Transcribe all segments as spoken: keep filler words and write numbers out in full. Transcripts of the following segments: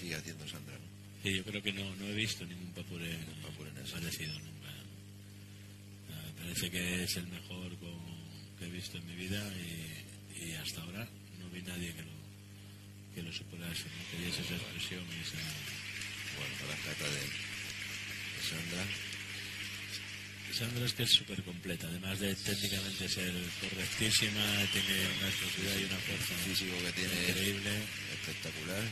sigue haciendo Sandra, ¿no? Sí, yo creo que no, no he visto ningún papure, papure parecido nunca. Me parece que es el mejor con, que he visto en mi vida y, y hasta ahora no vi nadie que lo, que lo superase, ¿no? Que diese esa expresión y esa... Bueno, la Kata de, de Sandra. Sandra es que es súper completa, además de técnicamente ser correctísima, tiene una explosividad y una fuerza físico que tiene increíble, espectacular.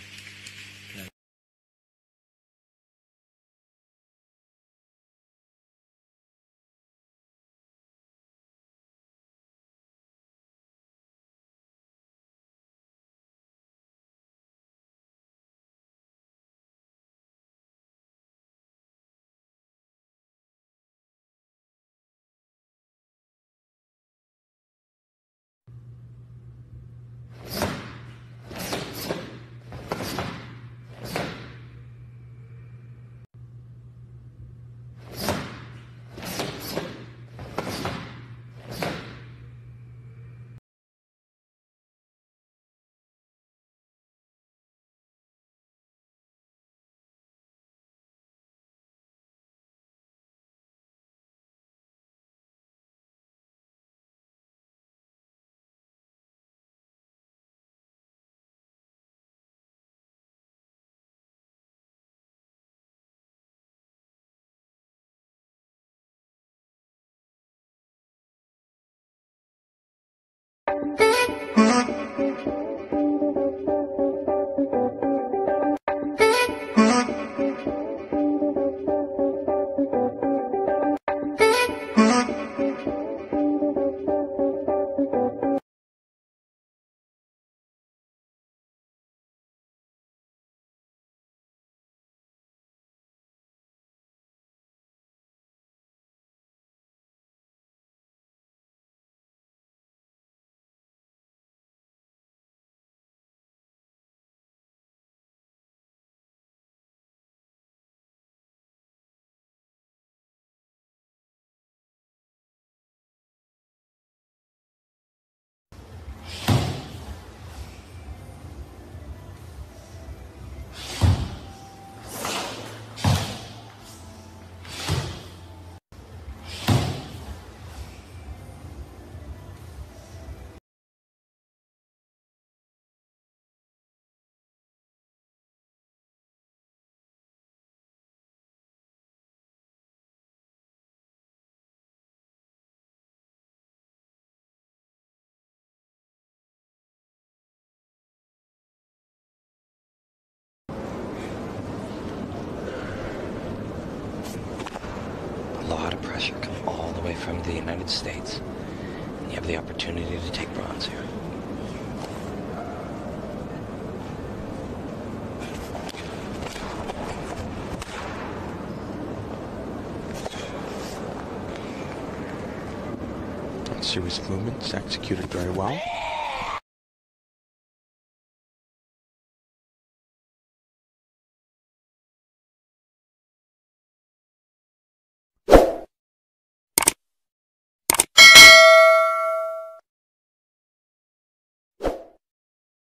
A lot of pressure coming all the way from the United States. And you have the opportunity to take bronze here. Series of movements executed very well.